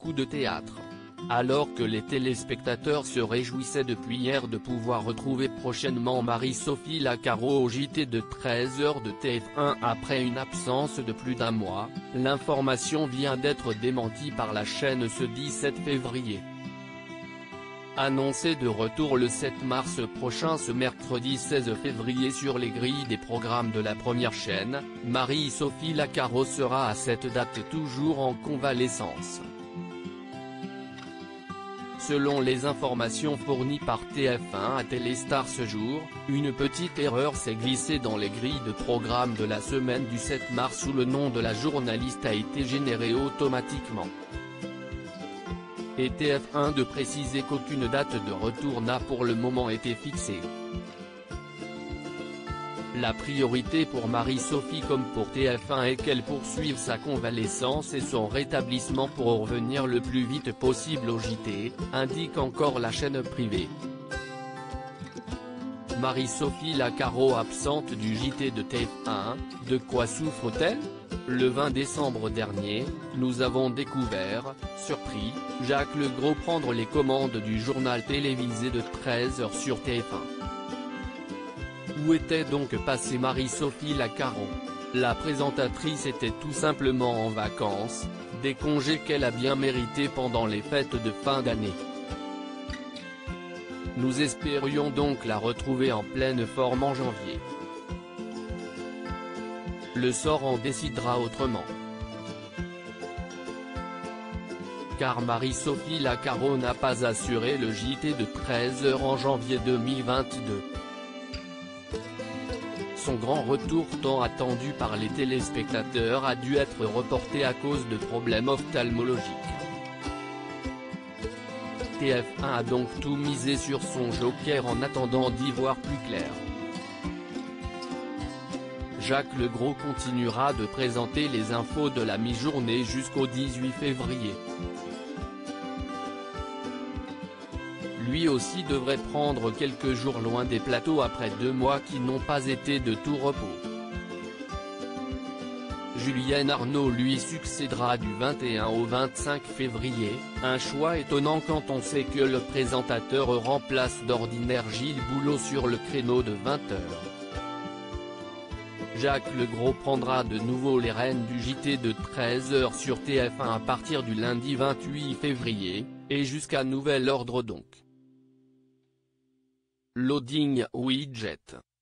coup de théâtre. Alors que les téléspectateurs se réjouissaient depuis hier de pouvoir retrouver prochainement Marie-Sophie Lacaro au JT de 13h de TF1 après une absence de plus d'un mois, l'information vient d'être démentie par la chaîne ce 17 février. Annoncée de retour le 7 mars prochain, ce mercredi 16 février sur les grilles des programmes de la première chaîne, Marie-Sophie Lacaro sera à cette date toujours en convalescence. Selon les informations fournies par TF1 à Téléstar ce jour, une petite erreur s'est glissée dans les grilles de programme de la semaine du 7 mars où le nom de la journaliste a été généré automatiquement. Et TF1 de préciser qu'aucune date de retour n'a pour le moment été fixée. La priorité pour Marie-Sophie comme pour TF1 est qu'elle poursuive sa convalescence et son rétablissement pour revenir le plus vite possible au JT, indique encore la chaîne privée. Marie-Sophie Lacaro absente du JT de TF1, de quoi souffre-t-elle ? Le 20 décembre dernier, nous avons découvert, surpris, Jacques Legros prendre les commandes du journal télévisé de 13h sur TF1. Où était donc passée Marie-Sophie Lacaro? La présentatrice était tout simplement en vacances, des congés qu'elle a bien mérités pendant les fêtes de fin d'année. Nous espérions donc la retrouver en pleine forme en janvier. Le sort en décidera autrement. Car Marie-Sophie Lacaro n'a pas assuré le JT de 13h en janvier 2022. Son grand retour tant attendu par les téléspectateurs a dû être reporté à cause de problèmes ophtalmologiques. TF1 a donc tout misé sur son joker en attendant d'y voir plus clair. Jacques Legros continuera de présenter les infos de la mi-journée jusqu'au 18 février. Lui aussi devrait prendre quelques jours loin des plateaux après 2 mois qui n'ont pas été de tout repos. Julienne Arnaud lui succédera du 21 au 25 février, un choix étonnant quand on sait que le présentateur remplace d'ordinaire Gilles Boulot sur le créneau de 20h. Jacques Legros prendra de nouveau les rênes du JT de 13h sur TF1 à partir du lundi 28 février, et jusqu'à nouvel ordre donc. Loading widget.